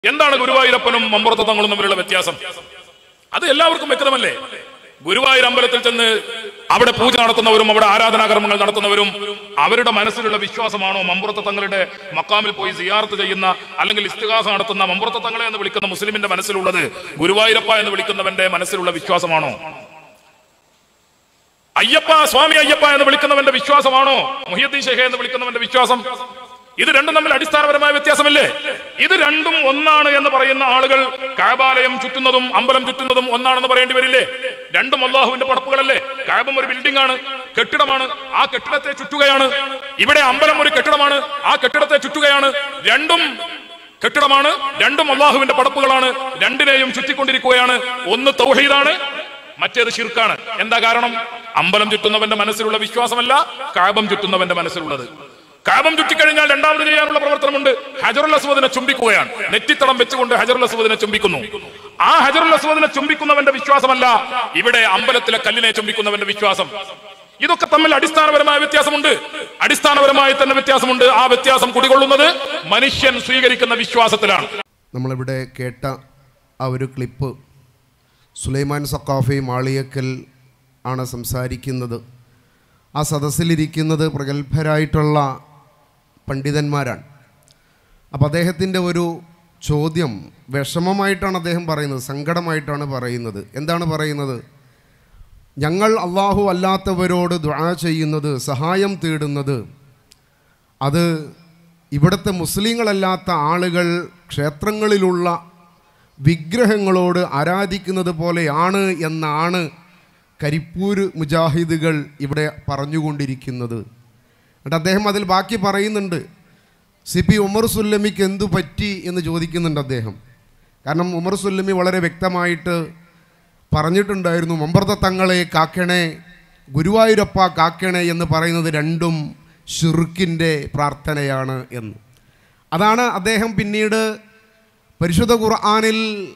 എന്താണ് ഗുരുവായൂരപ്പനും മമ്പുറത്ത് തങ്ങളും തമ്മിലുള്ള വ്യത്യാസം? അത് എല്ലാവർക്കും വ്യക്തമല്ലേ? ഗുരുവായൂർ അമ്പലത്തിൽ ചെന്ന് അവിടെ പൂജ നടത്തുന്നവരും അവിടെ ആരാധനാകർമ്മങ്ങൾ നടത്തുന്നവരും അവരുടെ മനസ്സിലുള്ള വിശ്വാസമാണോ മമ്പുറത്ത് തങ്ങളുടെ മക്കാമിൽ പോയി സിയാറത്ത് ചെയ്യുന്ന അല്ലെങ്കിൽ ഇസ്തിഗാസ നടത്തുന്ന മമ്പുറത്ത് തങ്ങളെ എന്ന് വിളിക്കുന്ന മുസ്ലിമിന്റെ മനസ്സിലുള്ളത് ഗുരുവായൂരപ്പ എന്ന് വിളിക്കുന്നവന്റെ മനസ്സിലുള്ള വിശ്വാസമാണോ? അയ്യപ്പ, സ്വാമി അയ്യപ്പ എന്ന് വിളിക്കുന്നവന്റെ വിശ്വാസമാണോ മുഹിയുദ്ദീൻ ഷേഖ് എന്ന് വിളിക്കുന്നവന്റെ വിശ്വാസം? ഇത് രണ്ടും തമ്മിൽ അടിസ്ഥാനപരമായ വ്യത്യാസമല്ലേ? ഇത് രണ്ടും ഒന്നാണ് എന്ന് പറയുന്ന ആളുകൾ കഅബാലയം ചുറ്റുന്നതും അമ്പലം ചുറ്റുന്നതും ഒന്നാണെന്ന് പറയേണ്ടി വരില്ലേ? രണ്ടും അല്ലാഹുവിന്റെ പടപ്പുകളല്ലേ? കഅബം ഒരു ബിൽഡിംഗ് ആണ്, കെട്ടിടമാണ്, ആ കെട്ടിടത്തെ ചുറ്റുകയാണ്. ഇവിടെ അമ്പലം ഒരു കെട്ടിടമാണ്, ആ കെട്ടിടത്തെ ചുറ്റുകയാണ്. രണ്ടും കെട്ടിടമാണ്, രണ്ടും അല്ലാഹുവിന്റെ പടപ്പുകളാണ്, രണ്ടിനെയും ചുറ്റിക്കൊണ്ടിരിക്കുകയാണ്. ഒന്ന് തൗഹീദാണ്, മറ്റേത് ശിർക്കാണ്. എന്താ കാരണം? അമ്പലം ചുറ്റുന്നവന്റെ മനസ്സിലുള്ള വിശ്വാസമല്ല കഅബം ചുറ്റുന്നവന്റെ മനസ്സിലുള്ളത്. കഅബം ചുറ്റിക്കഴിഞ്ഞാൽ രണ്ടാമത് ചെയ്യാനുള്ള പ്രവർത്തനമുണ്ട്, ഹജറുൽ അസ്വദിനെ ചുംബിക്കുകയാണ്. നെറ്റിത്തടം വെച്ചുകൊണ്ട് ഹജറുൽ അസ്വദിനെ ചുംബിക്കുന്നു. ആ ഹജറുൽ അസ്വദിനെ ചുംബിക്കുന്നവന്റെ വിശ്വാസമല്ല ഇവിടെ അമ്പലത്തിലെ കല്ലിനെ ചുംബിക്കുന്നവന്റെ വിശ്വാസം. ഇതൊക്കെ തമ്മിൽ അടിസ്ഥാനപരമായ വ്യത്യാസമുണ്ട്, അടിസ്ഥാനപരമായി തന്നെ വ്യത്യാസമുണ്ട്. ആ വ്യത്യാസം കുടികൊള്ളുന്നത് മനുഷ്യൻ സ്വീകരിക്കുന്ന വിശ്വാസത്തിലാണ്. നമ്മളിവിടെ കേട്ട ആ ഒരു ക്ലിപ്പ് സുലൈമാൻ സഖാഫി മാളിയക്കൽ ആണ് സംസാരിക്കുന്നത്. ആ സദസ്സിലിരിക്കുന്നത് പ്രഗത്ഭരായിട്ടുള്ള പണ്ഡിതന്മാരാണ്. അപ്പോൾ അദ്ദേഹത്തിൻ്റെ ഒരു ചോദ്യം വിഷമമായിട്ടാണ് അദ്ദേഹം പറയുന്നത്, സങ്കടമായിട്ടാണ് പറയുന്നത്. എന്താണ് പറയുന്നത്? ഞങ്ങൾ അള്ളാഹു അല്ലാത്തവരോട് ദുആ ചെയ്യുന്നത്, സഹായം തേടുന്നത്, അത് ഇവിടുത്തെ മുസ്ലിങ്ങളല്ലാത്ത ആളുകൾ ക്ഷേത്രങ്ങളിലുള്ള വിഗ്രഹങ്ങളോട് ആരാധിക്കുന്നത് പോലെയാണ് എന്നാണ് കരിപ്പൂര് മുജാഹിദുകൾ ഇവിടെ പറഞ്ഞുകൊണ്ടിരിക്കുന്നത്. എന്നിട്ട് അദ്ദേഹം അതിൽ ബാക്കി പറയുന്നുണ്ട്, CP ഉമർ സുല്ലമിക്ക് എന്തു പറ്റി എന്ന് ചോദിക്കുന്നുണ്ട് അദ്ദേഹം. കാരണം ഉമർ സുല്ലമി വളരെ വ്യക്തമായിട്ട് പറഞ്ഞിട്ടുണ്ടായിരുന്നു, മമ്പുറത്ത് തങ്ങളെ കാക്കണേ, ഗുരുവായൂരപ്പ കാക്കണേ എന്ന് പറയുന്നത് രണ്ടും ശിർക്കിൻ്റെ പ്രാർത്ഥനയാണ് എന്ന്. അതാണ് അദ്ദേഹം പിന്നീട് പരിശുദ്ധ ഖുർആനിൽ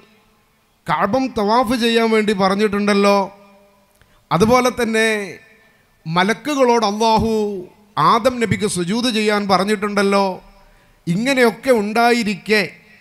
കഅബം തവാഫ് ചെയ്യാൻ വേണ്ടി പറഞ്ഞിട്ടുണ്ടല്ലോ, അതുപോലെ തന്നെ മലക്കുകളോട് അല്ലാഹു ആദം നബിക്ക് സുജൂദ് ചെയ്യാൻ പറഞ്ഞിട്ടുണ്ടല്ലോ. ഇങ്ങനെയൊക്കെ ഉണ്ടായിരിക്കെ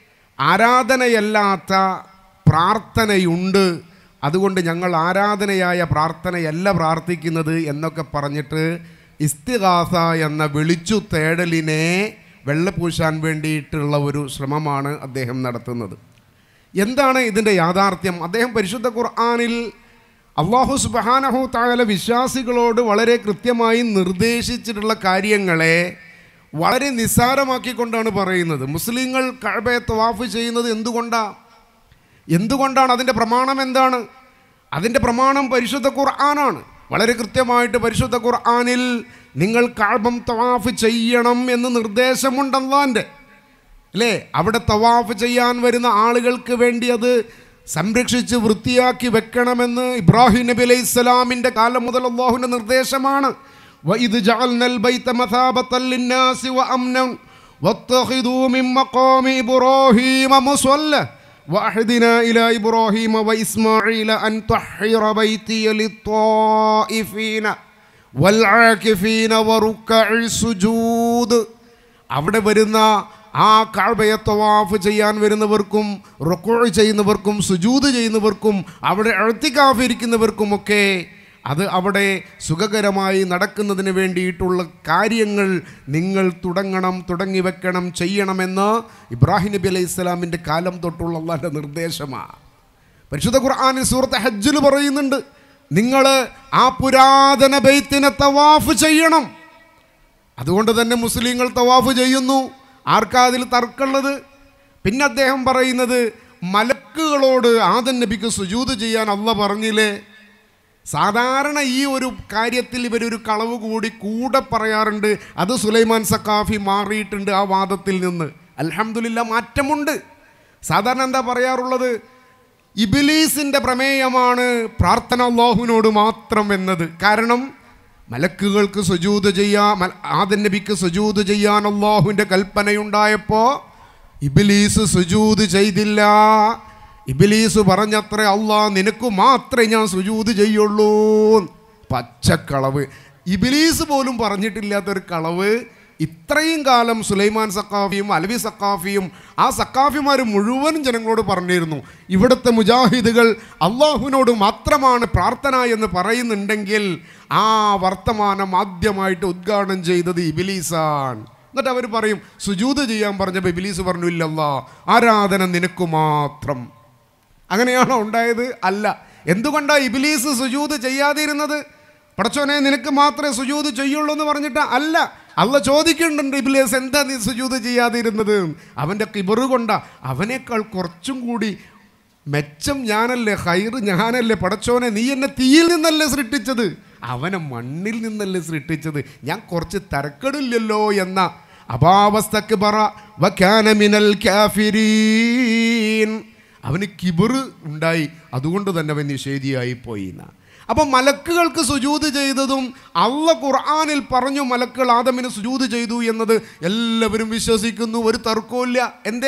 ആരാധനയല്ലാത്ത പ്രാർത്ഥനയുണ്ട്, അതുകൊണ്ട് ഞങ്ങൾ ആരാധനയായ പ്രാർത്ഥനയല്ല പ്രാർത്ഥിക്കുന്നത് എന്നൊക്കെ പറഞ്ഞിട്ട് ഇസ്തിഗാസ എന്ന വിളിച്ചു തേടലിനെ വെള്ളപൂശാൻ വേണ്ടിയിട്ടുള്ള ഒരു ശ്രമമാണ് അദ്ദേഹം നടത്തുന്നത്. എന്താണ് ഇതിൻ്റെ യാഥാർത്ഥ്യം? അദ്ദേഹം പരിശുദ്ധ ഖുർആനിൽ അല്ലാഹു സുബ്ഹാനഹു തആല വിശ്വാസികളോട് വളരെ കൃത്യമായി നിർദ്ദേശിച്ചിട്ടുള്ള കാര്യങ്ങളെ വളരെ നിസ്സാരമാക്കിക്കൊണ്ടാണ് പറയുന്നത്. മുസ്ലിങ്ങൾ കഅബയെ തവാഫ് ചെയ്യുന്നത് എന്തുകൊണ്ടാണ്? അതിൻ്റെ പ്രമാണം എന്താണ്? അതിൻ്റെ പ്രമാണം പരിശുദ്ധ ഖുർആനാണ്. വളരെ കൃത്യമായിട്ട് പരിശുദ്ധ ഖുർആനിൽ നിങ്ങൾ കഅബം തവാഫ് ചെയ്യണം എന്ന് നിർദ്ദേശമുണ്ട് അല്ലാഹുവിൻ്റെ, അല്ലേ? അവിടെ തവാഫ് ചെയ്യാൻ വരുന്ന ആളുകൾക്ക് വേണ്ടി അത് സംരക്ഷിച്ച് വൃത്തിയാക്കി വെക്കണമെന്ന് ഇബ്രാഹിം നബി അലൈഹി സ്വലാമിൻ്റെ കാലം മുതൽ അല്ലാഹുവിൻ്റെ നിർദ്ദേശമാണ്. വഇദ് ജഅൽനൽ ബൈത മസാബത്തൻ ലിന്നാസി വഅംനൻ വത്തഖിദൂ മിൻ മഖാമി ഇബ്രാഹീമ മുസല്ല വഅഹദിനാ ഇലാ ഇബ്രാഹീമ വഇസ്മാഈല അൻ തഹ്ഹിറ ബൈതിയ ലിത്വാഇഫീന വൽആകിഫീന വറുക്കഇ സുജൂദ്. അവിടെ വരുന്ന ആ കഅബയെ തവാഫ് ചെയ്യാൻ വരുന്നവർക്കും റുക്ഉ ചെയ്യുന്നവർക്കും സുജൂദ് ചെയ്യുന്നവർക്കും അവിടെ ഇഅ്തികാഫ് ഇരിക്കുന്നവർക്കുമൊക്കെ അത് അവിടെ സുഖകരമായി നടക്കുന്നതിന് വേണ്ടിയിട്ടുള്ള കാര്യങ്ങൾ നിങ്ങൾ തുടങ്ങി വെക്കണം, ചെയ്യണമെന്ന് ഇബ്രാഹിം നബി അലൈഹി സ്വലാമിൻ്റെ കാലം തൊട്ടുള്ള അല്ലാഹുവിൻ്റെ നിർദ്ദേശമാണ്. പരിശുദ്ധ ഖുർആനിൽ സൂറത്ത് ഹജ്ജിൽ പറയുന്നുണ്ട്, നിങ്ങൾ ആ പുരാതന ബൈത്തിനെ തവാഫ് ചെയ്യണം. അതുകൊണ്ട് തന്നെ മുസ്ലിങ്ങൾ തവാഫ് ചെയ്യുന്നു. ആർക്കാ അതിൽ തർക്കമുള്ളത്? പിന്നെ അദ്ദേഹം പറയുന്നത്, മലക്കുകളോട് ആദം നബിക്ക് സുജൂദ് ചെയ്യാൻ അല്ലാഹ് പറഞ്ഞില്ലേ? സാധാരണ ഈ ഒരു കാര്യത്തിൽ ഇവരൊരു കളവ് കൂടെ പറയാറുണ്ട്. അത് സുലൈമാൻ സഖാഫി മാറിയിട്ടുണ്ട് ആ വാദത്തിൽ നിന്ന്. അൽഹംദുലില്ലാ, മാറ്റമുണ്ട്. സാധാരണ എന്താ പറയാറുള്ളത്? ഇബ്ലീസിൻ്റെ പ്രമേയമാണ് പ്രാർത്ഥന അല്ലാഹുവിനോട് മാത്രം എന്നത്. കാരണം മലക്കുകൾക്ക് സുജൂദ് ചെയ്യാൻ, ആദം നബിക്ക് സുജൂദ് ചെയ്യാൻ അല്ലാഹുവിൻ്റെ കൽപ്പനയുണ്ടായപ്പോൾ ഇബ്ലീസ് സുജൂദ് ചെയ്തില്ല. ഇബ്ലീസ് പറഞ്ഞത്ര, അല്ലാഹ് നിനക്ക് മാത്രമേ ഞാൻ സുജൂദ് ചെയ്യുള്ളൂ. പച്ചക്കളവ്. ഇബ്ലീസ് പോലും പറഞ്ഞിട്ടില്ലാത്തൊരു കളവ് ഇത്രയും കാലം സുലൈമാൻ സഖാഫിയും അലവി സഖാഫിയും ആ സഖാഫിമാർ മുഴുവൻ ജനങ്ങളോട് പറഞ്ഞിരുന്നു, ഇവിടുത്തെ മുജാഹിദുകൾ അള്ളാഹുവിനോട് മാത്രമാണ് പ്രാർത്ഥന എന്ന് പറയുന്നുണ്ടെങ്കിൽ ആ വർത്തമാനം ആദ്യമായിട്ട് ഉദ്ഘാടനം ചെയ്തത് ഇബ്ലീസാണ്. എന്നിട്ട് അവർ പറയും സുജൂദ് ചെയ്യാൻ പറഞ്ഞപ്പോൾ ഇബ്ലീസ് പറഞ്ഞു, ഇല്ലല്ലാ, ആരാധന നിനക്ക് മാത്രം. അങ്ങനെയാണോ ഉണ്ടായത്? അല്ല. എന്തുകൊണ്ടാണ് ഇബ്ലീസ് സുജൂദ് ചെയ്യാതിരുന്നത്? പടച്ചോനെ നിനക്ക് മാത്രമേ സുജൂദ് ചെയ്യുള്ളൂ എന്ന് പറഞ്ഞിട്ട് അല്ല. അള്ള ചോദിക്കുന്നുണ്ട്, ഇബ്ലീസ് എന്താ നീ സുജൂദ് ചെയ്യാതിരുന്നത്? അവൻ്റെ കിബറ് കൊണ്ടാ. അവനേക്കാൾ കുറച്ചും കൂടി മെച്ചം ഞാനല്ലേ, ഹൈറ് ഞാനല്ലേ. പടച്ചോനെ നീ എന്നെ തീയിൽ നിന്നല്ലേ സൃഷ്ടിച്ചത്, അവനെ മണ്ണിൽ നിന്നല്ലേ സൃഷ്ടിച്ചത്, ഞാൻ കുറച്ച് തരക്കെടില്ലല്ലോ എന്ന അഭാവസ്തക്ബറ വകാന മിനൽ കാഫിരീൻ. അവന് കിബറ് ഉണ്ടായി, അതുകൊണ്ട് തന്നെ അവൻ നിഷേധിയായി പോയി. അപ്പം മലക്കുകൾക്ക് സുജൂദ് ചെയ്തതും അള്ള ഖുർആനിൽ പറഞ്ഞു മലക്കുകൾ ആദമിന് സുജൂദ് ചെയ്തു എന്നത് എല്ലാവരും വിശ്വസിക്കുന്നു, ഒരു തർക്കവുമില്ല. എന്തേ?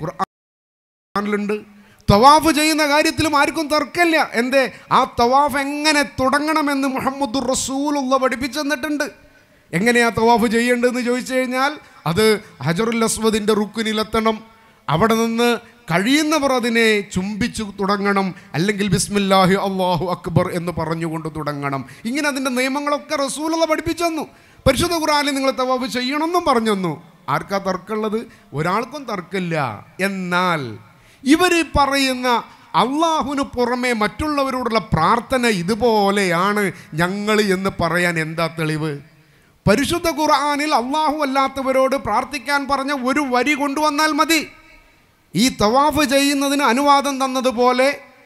ഖുർആനിലുണ്ട്. തവാഫ് ചെയ്യുന്ന കാര്യത്തിലും ആർക്കും തർക്കമില്ല. എന്തേ? ആ തവാഫ് എങ്ങനെ തുടങ്ങണമെന്ന് മുഹമ്മദുർ റസൂലുള്ള പഠിപ്പിച്ചു തന്നിട്ടുണ്ട്. എങ്ങനെയാ തവാഫ് ചെയ്യേണ്ടതെന്ന് ചോദിച്ചു കഴിഞ്ഞാൽ അത് ഹജറുൽ അസ്വദിൻ്റെ റുക്കിനിലെത്തണം. അവിടെ നിന്ന് കഴിയുന്നവർ അതിനെ ചുംബിച്ചു തുടങ്ങണം, അല്ലെങ്കിൽ ബിസ്മില്ലാഹി അല്ലാഹു അക്ബർ എന്ന് പറഞ്ഞുകൊണ്ട് തുടങ്ങണം. ഇങ്ങനെ അതിൻ്റെ നിയമങ്ങളൊക്കെ റസൂലുള്ള പഠിപ്പിച്ചു തന്നു. പരിശുദ്ധ ഖുർആനിൽ നിങ്ങൾ തവാഫ് ചെയ്യണമെന്നും പറഞ്ഞു തന്നു. ആർക്കാ തർക്കമുള്ളത്? ഒരാൾക്കും തർക്കമില്ല. എന്നാൽ ഇവർ പറയുന്ന അള്ളാഹുവിന് പുറമെ മറ്റുള്ളവരോടുള്ള പ്രാർത്ഥന ഇതുപോലെയാണ് ഞങ്ങൾ എന്ന് പറയാൻ എന്താ തെളിവ്? പരിശുദ്ധ ഖുർആനിൽ അള്ളാഹു അല്ലാത്തവരോട് പ്രാർത്ഥിക്കാൻ പറഞ്ഞ ഒരു വരി കൊണ്ടുവന്നാൽ മതി. ഈ തവാഫ് ചെയ്യുന്നതിന് അനുവാദം തന്നതുപോലെ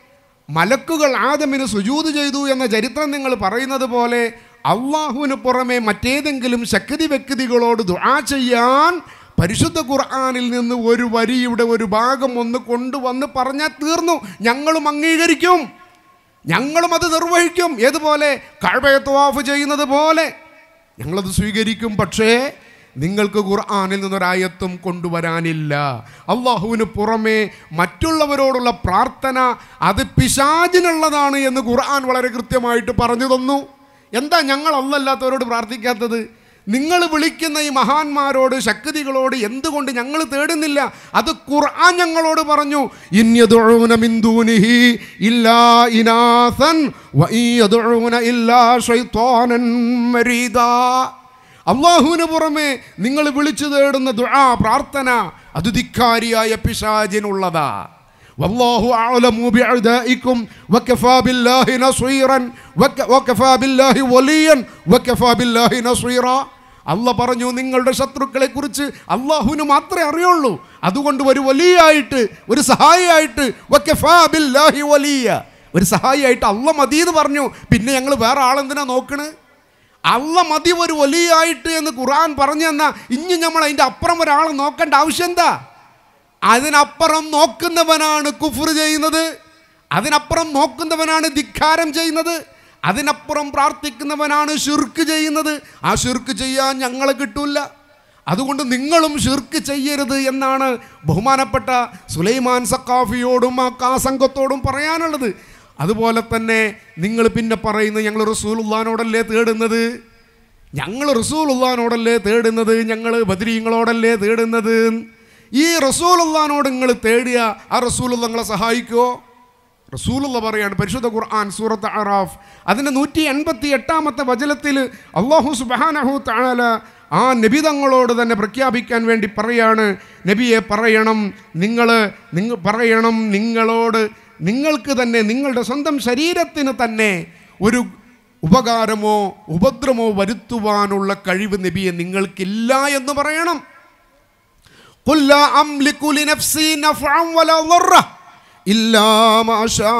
മലക്കുകൾ ആദമിന് സുജൂദ് ചെയ്തു എന്ന ചരിത്രം നിങ്ങൾ പറയുന്നത് പോലെ അള്ളാഹുവിന് പുറമെ മറ്റേതെങ്കിലും ശക്തി വ്യക്തികളോട് ദുആ ചെയ്യാൻ പരിശുദ്ധ ഖുർആനിൽ നിന്ന് ഒരു വരിയുടെ ഒരു ഭാഗം ഒന്ന് കൊണ്ടുവന്ന് പറഞ്ഞാൽ തീർന്നു. ഞങ്ങളും അംഗീകരിക്കും, ഞങ്ങളും അത് നിർവഹിക്കും. ഏതുപോലെ? കഅബയെ തവാഫ് ചെയ്യുന്നത് പോലെ ഞങ്ങളത് സ്വീകരിക്കും. പക്ഷേ നിങ്ങൾക്ക് ഖുർആനിൽ നിന്നൊരായത്തും കൊണ്ടുവരാനില്ല. അള്ളാഹുവിന് പുറമെ മറ്റുള്ളവരോടുള്ള പ്രാർത്ഥന അത് പിശാചിനുള്ളതാണ് എന്ന് ഖുർആൻ വളരെ കൃത്യമായിട്ട് പറഞ്ഞു തന്നു. എന്താ ഞങ്ങൾ അല്ലാത്തവരോട് പ്രാർത്ഥിക്കാത്തത്? നിങ്ങൾ വിളിക്കുന്ന ഈ മഹാന്മാരോട് ശക്തികളോട് എന്തുകൊണ്ട് ഞങ്ങൾ തേടുന്നില്ല? അത് ഖുർആൻ ഞങ്ങളോട് പറഞ്ഞു, ഇൻയദഊന മിൻ ദൂനിഹി ഇല്ലാ ഇനാസൻ വഇയദഊന ഇല്ലാ ശൈത്വാനൻ മരീദാ. അള്ളാഹുവിന് പുറമെ നിങ്ങൾ വിളിച്ചു തേടുന്ന ദുആ, പ്രാർത്ഥന അത് ധിക്കാരിയായ പിശാചിനുള്ളതാ. വല്ലാഹു അഅലമു ബിഅദാഇകും വകഫാ ബില്ലാഹി നസ്ീറൻ വകഫാ ബില്ലാഹി വലിയൻ വകഫാ ബില്ലാഹി നസ്ീറാ. അല്ലാഹ് പറഞ്ഞു നിങ്ങളുടെ ശത്രുക്കളെ കുറിച്ച് അള്ളാഹുവിന് മാത്രമേ അറിയുള്ളൂ, അതുകൊണ്ട് ഒരു വലിയായിട്ട്, ഒരു സഹായിയായിട്ട് വകഫാ ബില്ലാഹി വലിയ, ഒരു സഹായിയായിട്ട് അള്ളാഹ് മതി എന്ന് പറഞ്ഞു. പിന്നെ ഞങ്ങൾ വേറെ ആളെന്തിനാ നോക്കണ്? അള്ളാഹ് മതി ഒരു വലിയായിട്ട് എന്ന് ഖുർആൻ പറഞ്ഞു തന്നാ ഇനി നമ്മൾ അതിൻ്റെ അപ്പുറം ഒരാളെ നോക്കേണ്ട ആവശ്യം എന്താ? അതിനപ്പുറം നോക്കുന്നവനാണ് കുഫ്ർ ചെയ്യുന്നത്, അതിനപ്പുറം നോക്കുന്നവനാണ് ധിക്കാരം ചെയ്യുന്നത്, അതിനപ്പുറം പ്രാർത്ഥിക്കുന്നവനാണ് ശിർക്ക് ചെയ്യുന്നത്. ആ ശിർക്ക് ചെയ്യാൻ ഞങ്ങളെ കിട്ടൂല. അതുകൊണ്ട് നിങ്ങളും ശിർക്ക് ചെയ്യരുത് എന്നാണ് ബഹുമാനപ്പെട്ട സുലൈമാൻ സഖാഫിയോടും ആ സംഘത്തോടും പറയാനുള്ളത്. അതുപോലെ തന്നെ നിങ്ങൾ പിന്നെ പറയുന്നത് ഞങ്ങൾ റസൂലുള്ളാഹിനോടല്ലേ തേടുന്നത്, ഞങ്ങൾ റസൂലുള്ളാഹിനോടല്ലേ തേടുന്നത്, ഞങ്ങൾ ബദരീങ്ങളോടല്ലേ തേടുന്നത്. ഈ റസൂലുള്ളാഹിനോട് നിങ്ങൾ തേടിയ ആ റസൂലുള്ള നിങ്ങളെ സഹായിക്കുമോ? റസൂലുള്ള പറയാണ് പരിശുദ്ധ ഖുർആൻ സൂറത്ത് അറാഫ് അതിൻ്റെ 188-ാമത്തെ വചനത്തിൽ അല്ലാഹു സുബ്ഹാനഹു തആല ആ നബി തങ്ങളോട് തന്നെ പ്രഖ്യാപിക്കാൻ വേണ്ടി പറയാണ്, നബിയെ പറയണം, നിങ്ങൾ പറയണം നിങ്ങളോട്, നിങ്ങൾക്ക് തന്നെ നിങ്ങളുടെ സ്വന്തം ശരീരത്തിന് തന്നെ ഒരു ഉപകാരമോ ഉപദ്രവമോ വരുത്തുവാനുള്ള കഴിവ് നബിയെ നിങ്ങൾക്കില്ല എന്ന് പറയണം. ഖുൽ ലാ അംലികു ലിനഫ്സി നഫ്അൻ വലാ ളർറ ഇല്ലാ മാ ശാ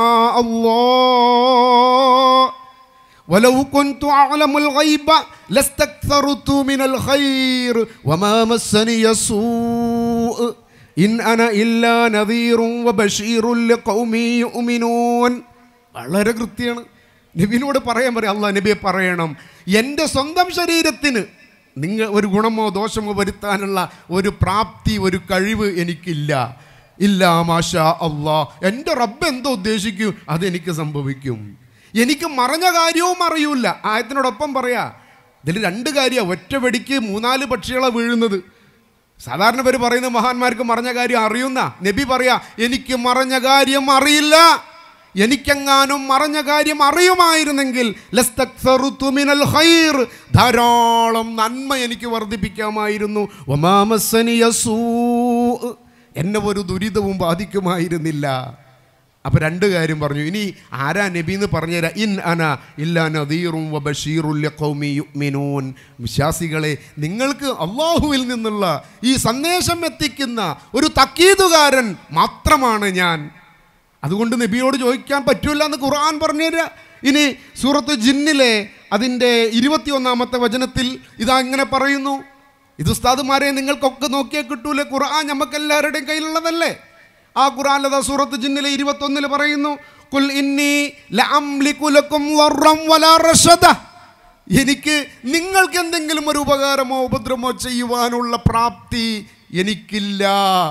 അല്ലാഹ് വലൗ കുൻതു അഅലമുൽ ഗൈബ ലസ്തക്തർതു മിനൽ ഖൈർ വമാ മസ്സനിയ സൂഅ് ഇൻ അന ഇല്ലാ നദീറുൻ വബശീറുൻ ലിഖൗമി യുഅ്മിനൂൻ. വളരെ കൃത്യമാണ്. നബിയോട് പറയാൻ അല്ലാഹ് നബിയെ പറയണം, എൻ്റെ സ്വന്തം ശരീരത്തിന് നിങ്ങൾ ഒരു ഗുണമോ ദോഷമോ വരുത്താനുള്ള ഒരു പ്രാപ്തി, ഒരു കഴിവ് എനിക്കില്ല. ഇല്ലാ മാഷാ അല്ലാഹ്, എൻ്റെ റബ്ബ് എന്തോ ഉദ്ദേശിക്കും അതെനിക്ക് സംഭവിക്കും. എനിക്ക് മറഞ്ഞ കാര്യവും അറിയൂല. ആയത്തിനോടൊപ്പം പറയാ ഇതിൽ രണ്ട് കാര്യമാണ്. ഒറ്റ വെടിക്ക് 3-4 പക്ഷികളാണ് വീഴുന്നത്. സാധാരണ പേര് പറയുന്ന മഹാന്മാർക്ക് മറഞ്ഞ കാര്യം അറിയുന്ന. നബി പറയാ, എനിക്ക് മറഞ്ഞ കാര്യം അറിയില്ല. എനിക്കെങ്ങാനും മറഞ്ഞ കാര്യം അറിയുമായിരുന്നെങ്കിൽ ലസ്തക്സറുതു മിനൽ ഖൈർ, ധാരാളം നന്മ എനിക്ക് വർദ്ധിപ്പിക്കാമായിരുന്നു. വമാ മസ്സനിയ സൂ, എന്നെ ഒരു ദുരിതവും ബാധിക്കുമായിരുന്നില്ല. അപ്പോൾ രണ്ട് കാര്യം പറഞ്ഞു. ഇനി ആരാ നബി എന്ന് പറഞ്ഞുതരാം. ഇൻ അന ഇല്ലാ നദീറും വ ബഷീറുൽ ലിഖൗമി യുഅ്മിനൂൻ. വിശ്വാസികളെ, നിങ്ങൾക്ക് അല്ലാഹുവിൽ നിന്നുള്ള ഈ സന്ദേശം എത്തിക്കുന്ന ഒരു തക്കീതുകാരൻ മാത്രമാണ് ഞാൻ. അതുകൊണ്ട് നബിയോട് ചോദിക്കാൻ പറ്റൂല എന്ന് ഖുർആൻ പറഞ്ഞുതരാ. ഇനി സൂറത്ത് ജിന്നിലെ അതിൻ്റെ 21-ാമത്തെ വചനത്തിൽ ഇതാ ഇങ്ങനെ പറയുന്നു. ഇത് ഉസ്താദുമാരെ നിങ്ങൾക്കൊക്കെ നോക്കിയാൽ കിട്ടൂലേ, ഖുർആൻ നമുക്കെല്ലാവരുടെയും കയ്യിലുള്ളതല്ലേ. ആ ഖുർആനിൽ സൂറത്ത് ജിന്നിലെ 21 പറയുന്നു, ഖുൽ ഇന്നി ലഅംലികു ലക്കും ദർറൻ വലാ റശദ. എനിക്ക് നിങ്ങൾക്ക് എന്തെങ്കിലും ഒരു ഉപകാരമോ ഉപദ്രവമോ ചെയ്യുവാനുള്ള പ്രാപ്തി എനിക്കില്ല.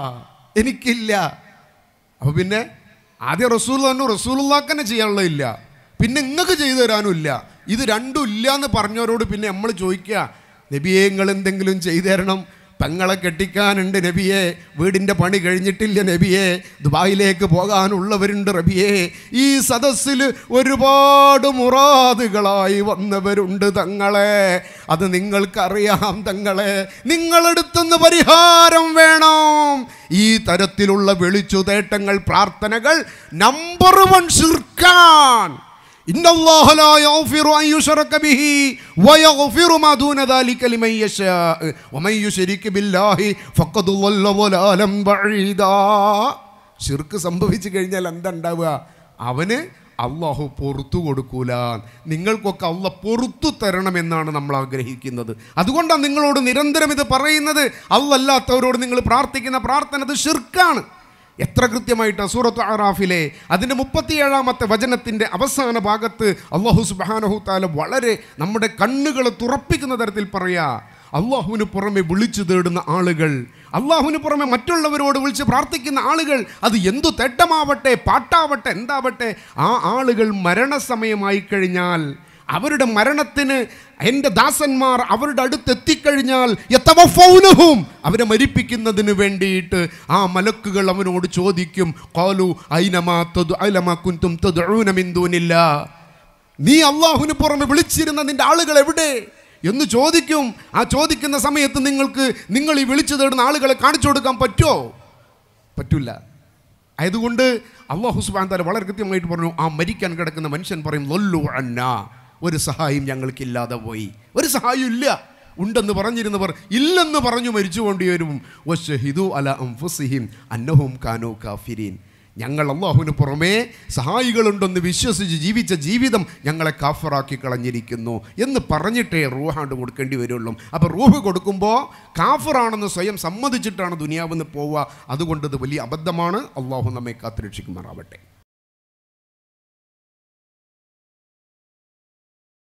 അപ്പോൾ പിന്നെ ആദ്യം റസൂലുള്ളാഹിക്ക് തന്നെ ചെയ്യാനുള്ളതില്ല, പിന്നെ നിങ്ങൾക്ക് ചെയ്തു തരാനും ഇല്ല. ഇത് രണ്ടും ഇല്ല എന്ന് പറഞ്ഞവരോട് പിന്നെ നമ്മൾ ചോദിക്കുക, നബിയെ നിങ്ങൾ എന്തെങ്കിലും ചെയ്തു തരണം. പെങ്ങളെ കെട്ടിക്കാനുണ്ട് നബിയെ, വീടിൻ്റെ പണി കഴിഞ്ഞിട്ടില്ല നബിയെ, ദുബായിലേക്ക് പോകാനുള്ളവരുണ്ട് നബിയെ, ഈ സദസ്സിൽ ഒരുപാട് മുറാദുകളായി വന്നവരുണ്ട് തങ്ങളെ, അത് നിങ്ങൾക്കറിയാം തങ്ങളെ, നിങ്ങളെടുത്തുനിന്ന് പരിഹാരം വേണം. ഈ തരത്തിലുള്ള വിളിച്ചുതേട്ടങ്ങൾ, പ്രാർത്ഥനകൾ നമ്പർ 1 ശിർക്കാൻ. ഇന്നല്ലാഹ ലാ യഗ്ഫിറു അൻ യുശ്റക ബിഹി വയഗ്ഫിറു മാ ദൂന ദാലിക ലിമൻ യശാ വമൻ യുശ്രിക് ബില്ലാഹി ഫഖദ് ളല്ല ളലാലൻ ബഈദാ. ശിർക്ക് സംഭവിച്ചു കഴിഞ്ഞാൽ എന്താ ഉണ്ടാവുക? അവന് അള്ളാഹു പുറത്തു കൊടുക്കൂല. നിങ്ങൾക്കൊക്കെ അള്ളാഹ് പുറത്തു തരണമെന്നാണ് നമ്മൾ ആഗ്രഹിക്കുന്നത്. അതുകൊണ്ടാണ് നിങ്ങളോട് നിരന്തരം ഇത് പറയുന്നത്. അല്ലാത്തവരോട് നിങ്ങൾ പ്രാർത്ഥിക്കുന്ന പ്രാർത്ഥന അത് ശിർക്കാണ്. എത്ര കൃത്യമായിട്ട് സൂറത്ത് അറാഫിലെ അതിൻ്റെ 37-ാമത്തെ വചനത്തിൻ്റെ അവസാന ഭാഗത്ത് അല്ലാഹു സുബ്ഹാനഹു തആല വളരെ നമ്മുടെ കണ്ണുകളെ തുറപ്പിക്കുന്ന തരത്തിൽ പറയാ, അള്ളാഹുവിന് പുറമെ വിളിച്ചു തേടുന്ന ആളുകൾ, അള്ളാഹുവിന് പുറമെ മറ്റുള്ളവരോട് വിളിച്ച് പ്രാർത്ഥിക്കുന്ന ആളുകൾ, അത് എന്തു തെറ്റമാവട്ടെ, പാട്ടാവട്ടെ, എന്താവട്ടെ, ആ ആളുകൾ മരണസമയമായി കഴിഞ്ഞാൽ, അവരുടെ മരണത്തിന് എൻ്റെ ദാസന്മാർ അവരുടെ അടുത്തെത്തിക്കഴിഞ്ഞാൽ യതവഫൗനഹും, അവരെ മരിപ്പിക്കുന്നതിന് വേണ്ടിയിട്ട് ആ മലക്കുകൾ അവനോട് ചോദിക്കും, ഖാലു ഐനമാ കുൻതും തദ്ഊന മിൻ ദൂനില്ലാ, നീ അള്ളാഹുവിന് പുറമെ വിളിച്ചിരുന്ന നിൻ്റെ ആളുകൾ എവിടെ എന്ന് ചോദിക്കും. ആ ചോദിക്കുന്ന സമയത്ത് നിങ്ങൾ ഈ വിളിച്ചു തേടുന്ന ആളുകളെ കാണിച്ചു കൊടുക്കാൻ പറ്റുമോ? പറ്റില്ല. ആയതുകൊണ്ട് അല്ലാഹു സുബ്ഹാനഹു വ തആല വളരെ കൃത്യമായിട്ട് പറഞ്ഞു, ആ മരിക്കാൻ കിടക്കുന്ന മനുഷ്യൻ പറയും, ലല്ലു അന്നാ, ഒരു സഹായം ഞങ്ങൾക്കില്ലാതെ പോയി, ഒരു സഹായം ഇല്ല. ഉണ്ടെന്ന് പറഞ്ഞിരുന്നവർ ഇല്ലെന്ന് പറഞ്ഞു മരിച്ചുകൊണ്ടേ വരും. വശഹിദു അലാ അൻഫുസിഹിം അന്നഹും കാനൂ കാഫിരീൻ. ഞങ്ങൾ അള്ളാഹുവിന് പുറമേ സഹായികളുണ്ടെന്ന് വിശ്വസിച്ച് ജീവിച്ച ജീവിതം ഞങ്ങളെ കാഫറാക്കി കളഞ്ഞിരിക്കുന്നു എന്ന് പറഞ്ഞിട്ടേ റൂഹാണ്ട് കൊടുക്കേണ്ടി വരുള്ളൂ. അപ്പോൾ റൂഹ് കൊടുക്കുമ്പോൾ കാഫറാണെന്ന് സ്വയം സമ്മതിച്ചിട്ടാണ് ദുനിയാവെന്ന് പോവുക. അതുകൊണ്ട് ഇത് വലിയ അബദ്ധമാണ്. അള്ളാഹു നമ്മെ കാത്തുരക്ഷിക്കുമാറാവട്ടെ.